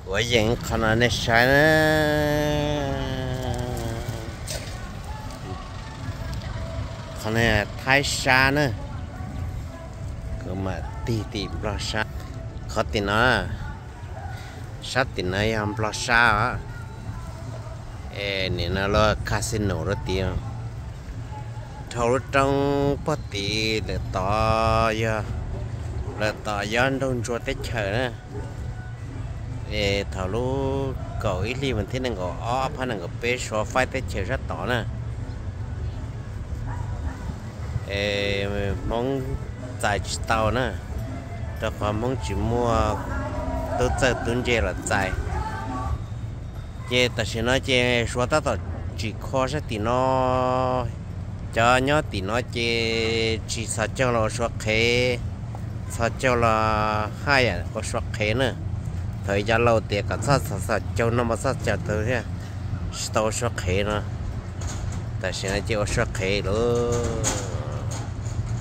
我人可能那啥呢，可能太沙呢，个嘛地地不沙，可地呢，沙地呢也不沙啊，你那了 casino 了地，头中不地了ต่อ了ต่อđông chúa tết chờ呢。thảo lu cầu ít li mình thấy năng cầu ó phải năng cầu bé số phải tới chiều rất tỏ nè mong dài tàu nè cho còn mong chỉ mua tôi chơi tuần chơi là dài chơi ta chỉ nói chơi số ta tao chỉ khó sẽ thì nó cho nhớ thì nó chơi chỉ sao cho là số khé sao cho là hai có số khé nữa thời gian lâu thì cả sát châu nó mà sát chặt tới thế tao số khé nữa ta sẽ nói chơi số khé luôn